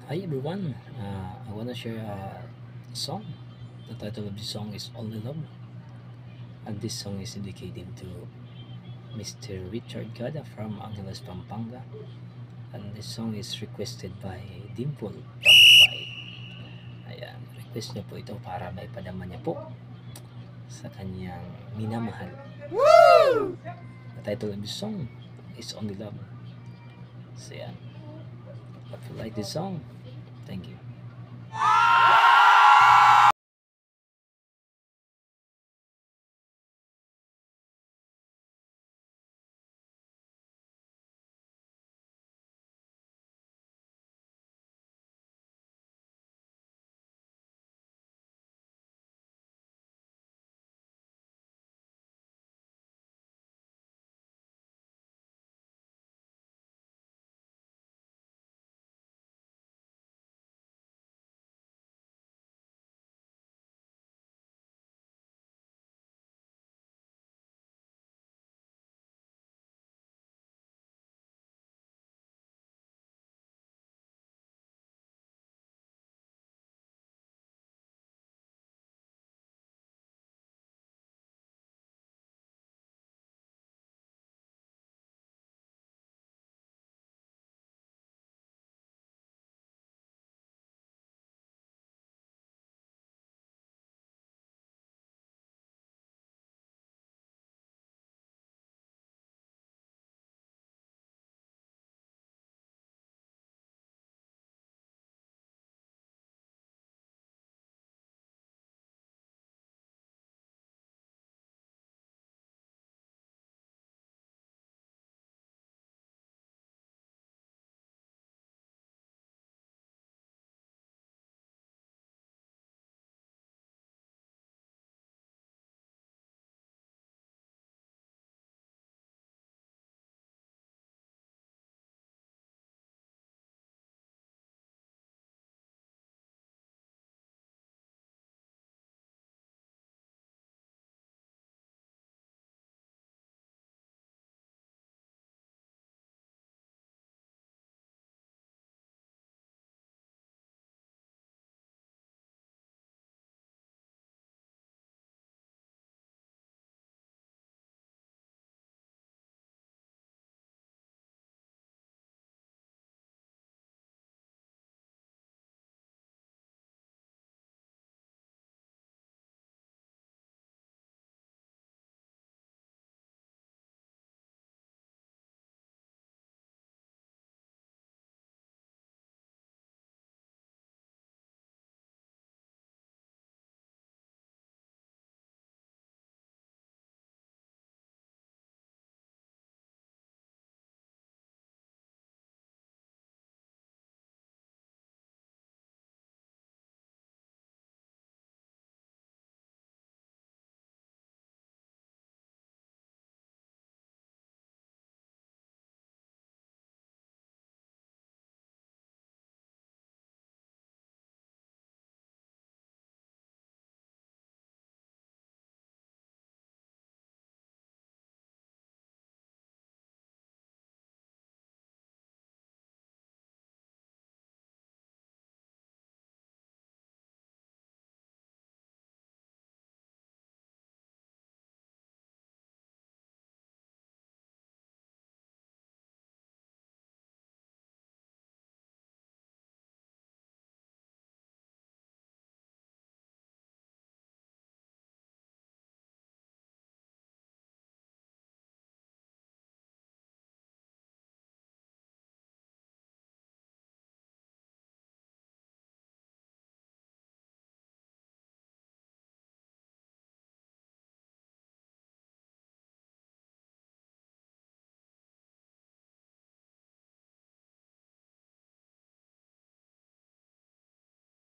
Hi everyone, I want to share a song. The title of the song is Only Love, and this song is dedicated to Mr. Richard Gada from Angeles, Pampanga. And this song is requested by Dimple Pampay. Ayan, request niya po ito para may padama niya po sa kanyang minamahal. Woo! The title of the song is Only Love. So yan, if you like this song, thank you.